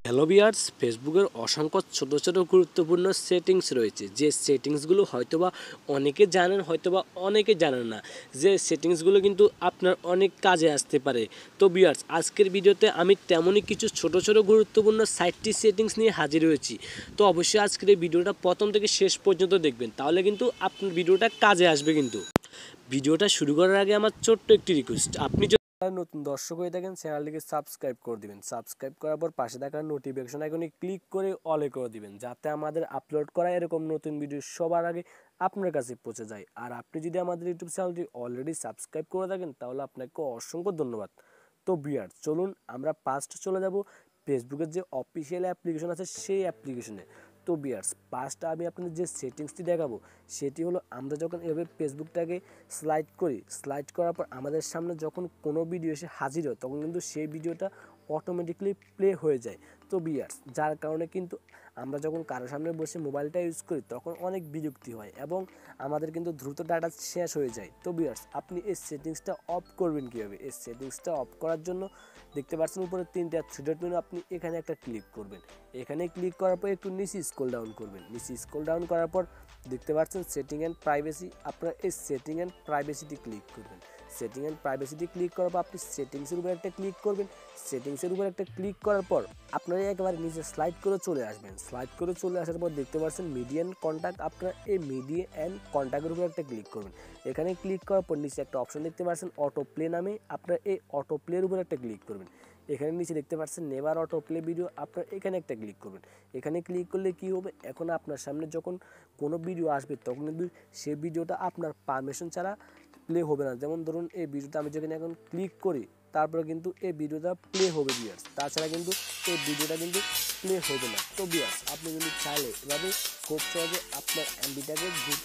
Hello viewers, ফেসবুকের অসংখ্য ছোট ছোট গুরুত্বপূর্ণ সেটিংস রয়েছে, যে সেটিংসগুলো হয়তোবা অনেকে জানেন, হয়তোবা অনেকে জানেন না, যে সেটিংসগুলো কিন্তু আপনার অনেক কাজে আসতে পারে। তো ভিউয়ার্স, আজকের ভিডিওতে আমি তেমনই কিছু ছোট ছোট গুরুত্বপূর্ণ 60টি সেটিংস নিয়ে হাজির হয়েছি। তো অবশ্যই আজকের এই ভিডিওটা প্রথম থেকে শেষ পর্যন্ত দেখবেন, তাহলে কিন্তু আপনার ভিডিওটা কাজে আসবে। কিন্তু ভিডিওটা শুরু করার আগে আমার ছোট্ট একটি রিকোয়েস্ট, আপনি নতুন দর্শক হয়ে থাকেন, চ্যানেলটিকে সাবস্ক্রাইব করে দিবেন। সাবস্ক্রাইব করার পর পাশে থাকা নোটিফিকেশন আইকনে ক্লিক করে অলে করে দিবেন, যাতে আমাদের আপলোড করা এরকম নতুন ভিডিও সবার আগে আপনার কাছে পৌঁছে যায়। আর আপনি যদি আমাদের ইউটিউব চ্যানেলটি অলরেডি সাবস্ক্রাইব করে থাকেন, তাহলে আপনাকে অসংখ্য ধন্যবাদ। তো ভিউয়ার্স, চলুন আমরা ফার্স্ট চলে যাব ফেসবুকের যে অফিসিয়াল অ্যাপ্লিকেশন আছে সেই অ্যাপ্লিকেশনে। তো ভিউয়ার্স, ফার্স্ট আমি আপনাদের যে সেটিংসটি দেখাবো সেটি হলো, আমরা যখন এভাবে ফেসবুকটাকে স্লাইড করি, স্লাইড করার পর আমাদের সামনে যখন কোনো ভিডিও এসে হাজির হয়, তখন কিন্তু সেই ভিডিওটা অটোমেটিকলি প্লে হয়ে যায়। তো ভিউয়ার্স, যার কারণে কিন্তু আমরা যখন কারোর সামনে বসে মোবাইলটা ইউজ করি, তখন অনেক বিরক্তি হয় এবং আমাদের কিন্তু দ্রুত ডাটা শেষ হয়ে যায়। তো ভিউয়ার্স, আপনি এই সেটিংসটা অফ করবেন কীভাবে? এই সেটিংসটা অফ করার জন্য দেখতে পাচ্ছেন উপরে তিনটা থ্রি ডট মেনু, আপনি এখানে একটা ক্লিক করবেন। এখানে ক্লিক করার পর একটু নিচে স্ক্রল ডাউন করবেন। নিচে স্ক্রল ডাউন করার পর দেখতে পাচ্ছেন সেটিং অ্যান্ড প্রাইভেসি, আপনারা এই সেটিং অ্যান্ড প্রাইভেসিটি ক্লিক করবেন। সেটিং অ্যান্ড প্রাইভেসিটি ক্লিক করার পর আপনি সেটিংসের উপর একটা ক্লিক করবেন। সেটিংসের উপর একটা ক্লিক করার পর আপনারা একেবারে নিচে স্লাইড করে চলে আসবেন। স্লাইড করে চলে আসার পর দেখতে পাচ্ছেন মিডিয়া অ্যান্ড কন্ট্যাক্ট, আপনারা এই মিডিয়া অ্যান্ড কন্ট্যাক্টের উপর একটা ক্লিক করবেন। এখানে ক্লিক করার পর নিচে একটা অপশন দেখতে পাচ্ছেন অটো প্লে নামে, আপনারা এই অটো প্লের উপর একটা ক্লিক করবেন। এখানে নিচে দেখতে পাচ্ছেন নেভার অটো প্লে ভিডিও, আপনারা এখানে একটা ক্লিক করবেন। এখানে ক্লিক করলে কি হবে, এখন আপনার সামনে যখন কোনো ভিডিও আসবে, তখন কিন্তু সেই ভিডিওটা আপনার পারমিশন ছাড়া প্লে হবে না। যেমন ধরুন এই ভিডিওটা আমি যখন এখন ক্লিক করি, তারপরে কিন্তু এই ভিডিওটা প্লে হবে ভিউয়ার্স, তাছাড়া কিন্তু এই ভিডিওটা কিন্তু প্লে হবে না। তো ভিউয়ার্স, আপনি কিন্তু চাইলে এভাবে খুব সহজে আপনার এমবিটাকে দ্রুত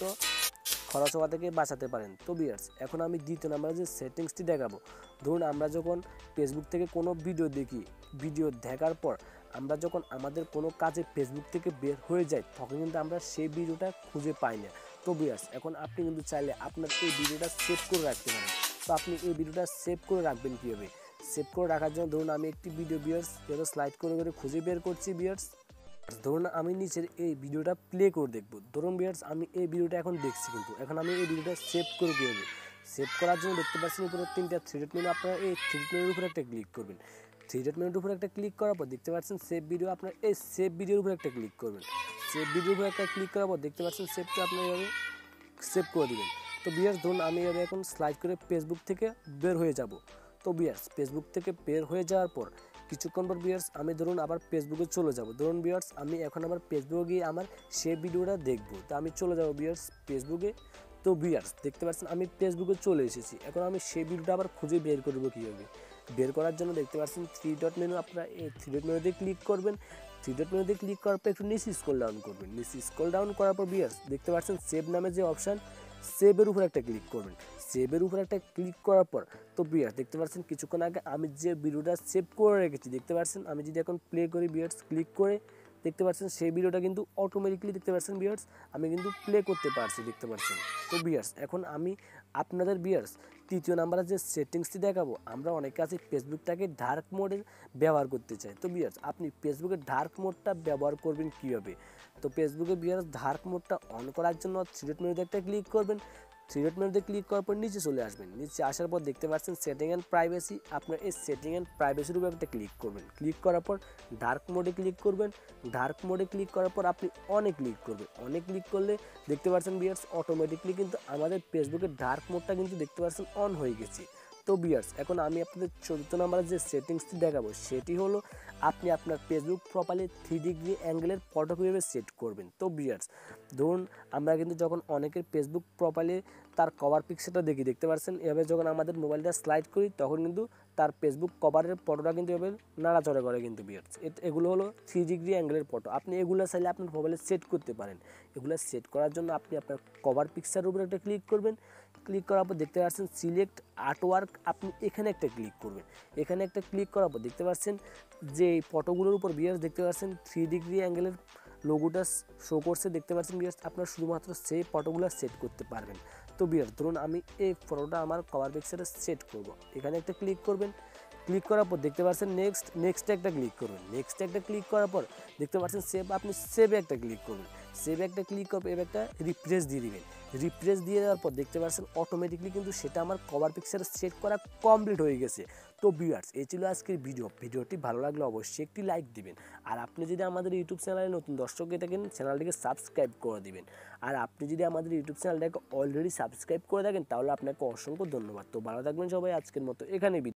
খরচ হওয়া থেকে বাঁচাতে পারেন। তো ভিউয়ার্স, এখন আমি দ্বিতীয় নাম্বার যে সেটিংসটি দেখাবো, ধরুন আমরা যখন ফেসবুক থেকে কোনো ভিডিও দেখি, ভিডিও দেখার পর আমরা যখন আমাদের কোনো কাজে ফেসবুক থেকে বের হয়ে যাই, তখন কিন্তু আমরা সেই ভিডিওটা খুঁজে পাই না। তো ভিউয়ার্স, এখন আপনি কিন্তু চাইলে আপনার এই ভিডিওটা সেভ করে রাখতে পারেন। তো আপনি এই ভিডিওটা সেভ করে রাখবেন কীভাবে? সেভ করে রাখার জন্য ধরুন আমি একটি ভিডিও ভিউয়ার্স স্লাইড করে করে খুঁজে বের করছি ভিউয়ার্স। ধরুন আমি নিচের এই ভিডিওটা প্লে করে দেখবো। ধরুন ভিউয়ার্স, আমি এই ভিডিওটা এখন দেখছি, কিন্তু এখন আমি এই ভিডিওটা সেভ করে কীভাবে? সেভ করার জন্য দেখতে পাচ্ছেন উপরে তিনটা থ্রি ডট মেনু, আপনারা এই থ্রি ডট মেনুর উপরে একটা ক্লিক করবেন। থ্রি ডট মেনুর উপরে একটা ক্লিক করার পর দেখতে পাচ্ছেন সেভ ভিডিও, আপনার এই সেভ ভিডিওর উপরে একটা ক্লিক করবেন। সেভ ভিডিওর উপরে একটা ক্লিক করার পর দেখতে পাচ্ছেন সেভটা আপনার এভাবে সেভ করে দেবেন। তো ভিউয়ার্স, ধরুন আমি এভাবে এখন স্লাইড করে ফেসবুক থেকে বের হয়ে যাব। তো ভিউয়ার্স, ফেসবুক থেকে বের হয়ে যাওয়ার পর কিছুক্ষণ পর ভিউয়ার্স আমি ধরুন আবার ফেসবুকে চলে যাব। ধরুন ভিউয়ার্স, আমি এখন আবার ফেসবুকে গিয়ে আমার সেই ভিডিওটা দেখব। তো আমি চলে যাব ভিউয়ার্স ফেসবুকে। তো ভিউয়ার্স, দেখতে পাচ্ছেন আমি ফেসবুকে চলে এসেছি। এখন আমি সেই ভিডিওটা আবার খুঁজে বের করব কীভাবে? বের করার জন্য দেখতে পাচ্ছেন থ্রি ডট মেনু, আপনারা এই থ্রি ডট মেনুতে ক্লিক করবেন। থ্রি ডট মেনুতে ক্লিক করার পর একটু নিচে স্ক্রল ডাউন করবেন। নিচে স্ক্রল ডাউন করার পর ভিউয়ার্স দেখতে পাচ্ছেন সেভ নামে যে অপশান, সেভের উপর একটা ক্লিক করবেন। সেভের উপর একটা ক্লিক করার পর তো ভিউয়ার্স দেখতে পাচ্ছেন কিছুক্ষণ আগে আমি যে ভিডিওটা সেভ করে রেখেছি, দেখতে পাচ্ছেন আমি যদি এখন প্লে করি ভিউয়ার্স, ক্লিক করে দেখতে পাচ্ছেন সেই ভিডিওটা কিন্তু অটোমেটিকলি দেখতে পাচ্ছেন ভিউয়ার্স আমি কিন্তু প্লে করতে পারছি, দেখতে পাচ্ছেন। তো ভিউয়ার্স, এখন আমি আপনাদের ভিউয়ার্স তৃতীয় নাম্বারে যে সেটিংসটি দেখাবো, আমরা অনেকে আছে ফেসবুকটাকে ডার্ক মোডে ব্যবহার করতে চাই। তো ভিউয়ার্স, আপনি ফেসবুকের ডার্ক মোডটা ব্যবহার করবেন কীভাবে? তো ফেসবুকে ভিউয়ার্স ডার্ক মোডটা অন করার জন্য থ্রি ডট মেনুতে একটা ক্লিক করবেন। থ্রি ডট মেনুতে ক্লিক করার পর নিচে চলে আসবেন। নিচে আসার পর দেখতে পাচ্ছেন সেটিং অ্যান্ড প্রাইভেসি, আপনার এই সেটিং অ্যান্ড প্রাইভেসির উপর একটা ক্লিক করবেন। ক্লিক করার পর ডার্ক মোডে ক্লিক করবেন। ডার্ক মোডে ক্লিক করার পর আপনি অনে ক্লিক করবেন। অনে ক্লিক করলে দেখতে পাচ্ছেন ভিউয়ার্স অটোমেটিকলি কিন্তু আমাদের ফেসবুকের ডার্ক মোডটা কিন্তু দেখতে পাচ্ছেন অন হয়ে গেছে। তো ভিউয়ার্স, এখন আমি আপনাদের চতুর্থ নাম্বারের যে সেটিংসটি দেখাবো সেটি হলো, আপনি আপনার ফেসবুক প্রোফাইলে 3 ডিগ্রি অ্যাঙ্গেলের ফটো কীভাবে সেট করবেন। তো ভিউয়ার্স, ধরুন আমরা কিন্তু যখন অনেকের ফেসবুক প্রোফাইলে তার কভার পিকচারটা দেখতে পাচ্ছেন, এভাবে যখন আমাদের মোবাইলটা স্লাইড করি, তখন কিন্তু তার ফেসবুক কভারের ফটোটা কিন্তু এভাবে নাড়াচড়া করে কিন্তু ভিউয়ার্স। এগুলো হলো 3 ডিগ্রি অ্যাঙ্গেলের ফটো, আপনি এগুলো চাইলে আপনার মোবাইলে সেট করতে পারেন। এগুলো সেট করার জন্য আপনি আপনার কভার পিকচারের উপরে একটা ক্লিক করবেন। ক্লিক করার পর দেখতে পাচ্ছেন সিলেক্ট আর্টওয়ার্ক, আপনি এখানে একটা ক্লিক করবেন। এখানে একটা ক্লিক করার পর দেখতে পাচ্ছেন যে এই ফটোগুলোর উপর ভিউয়ার্স দেখতে পাচ্ছেন 3 ডিগ্রি অ্যাঙ্গেলের লোগোটা শো করছে, দেখতে পাচ্ছেন ভিউয়ার্স। আপনারা শুধুমাত্র সেই ফটোগুলো সেট করতে পারবেন। তো ভিউয়ার্স, ধরুন আমি এই ফটোটা আমার কভার পিকচারে সেট করব, এখানে একটা ক্লিক করবেন। ক্লিক করার পর দেখতে পাচ্ছেন নেক্সটে একটা ক্লিক করুন, নেক্সটে একটা ক্লিক করার পর দেখতে পাচ্ছেন সেভ, আপনি সেভে একটা ক্লিক করুন, সেভে একটা ক্লিক করবে এবার একটা রিফ্রেশ দিয়ে দিবেন, রিফ্রেশ দিয়ে দেওয়ার পর দেখতে পাচ্ছেন অটোমেটিকলি কিন্তু সেটা আমার কভার পিকচার সেট করা কমপ্লিট হয়ে গেছে। তো ভিউয়ার্স, এই ছিল আজকের ভিডিওটি ভালো লাগলে অবশ্যই একটি লাইক দিবেন, আর আপনি যদি আমাদের ইউটিউব চ্যানেলে নতুন দর্শক হয়ে থাকেন চ্যানেলটিকে সাবস্ক্রাইব করে দিবেন, আর আপনি যদি আমাদের ইউটিউব চ্যানেলটাকে অলরেডি সাবস্ক্রাইব করে থাকেন তাহলে আপনাকে অসংখ্য ধন্যবাদ। তো ভালো থাকবেন সবাই, আজকের মতো এখানেই।